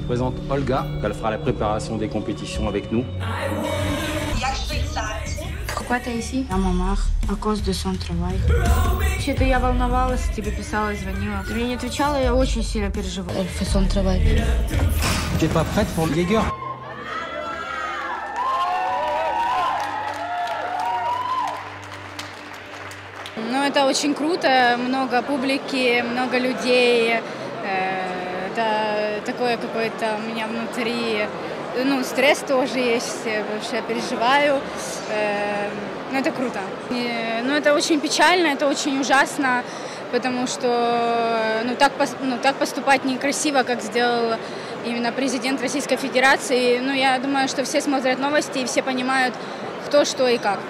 présente Olga, elle fera la préparation des compétitions avec nous. Pourquoi t'es ici? À Мамах, à cause de son travail. Вообще-то я волновалась, тебе писала, звонила. Ты мне не отвечала, я очень сильно переживала. Elle fait son travail. Tu n'es pas prête pour le Jaeger? Ну, это очень круто, много публики, много людей. Это такое какое-то у меня внутри, ну, стресс тоже есть, потому что я переживаю. Ну, это круто. Ну, это очень печально, это очень ужасно, потому что так поступать некрасиво, как сделал именно президент Российской Федерации. Ну, я думаю, что все смотрят новости и все понимают, кто, что и как.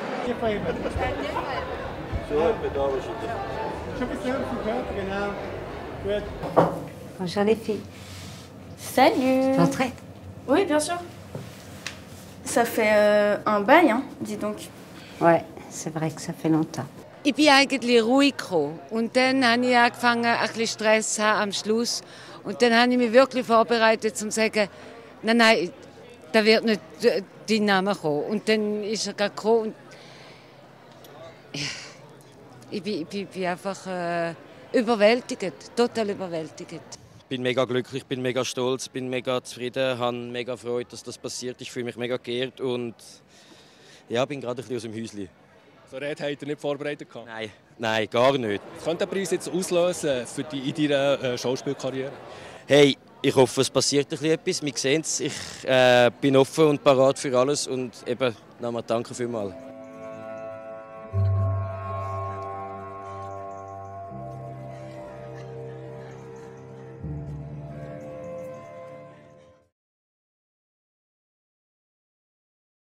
Bonjour les filles. Salut. Entrez. Oui, bien sûr. Ça fait un bail, hein, dis donc. Ouais, c'est vrai que ça fait longtemps. Ich bin eigentlich ruhig gekommen. Und dann habe ich angefangen, ein bisschen Stress zu haben am Schluss. Und dann habe ich mich wirklich vorbereitet, um zu sagen, nein, da wird nicht dein Name kommen. Und dann ist er gerade gekommen. Und ich bin einfach überwältigt, total überwältigt. Ich bin mega glücklich, bin mega stolz, bin mega zufrieden, habe mega Freude, dass das passiert. Ich fühle mich mega geehrt und ja, bin gerade ein bisschen aus dem Häuschen. So Rede habt ihr nicht vorbereitet? Nein, gar nicht. Was könnte der Preis jetzt auslösen für in deiner Schauspielkarriere? Hey, ich hoffe, es passiert etwas. Wir sehen es. Ich bin offen und parat für alles und eben nochmal danke vielmals.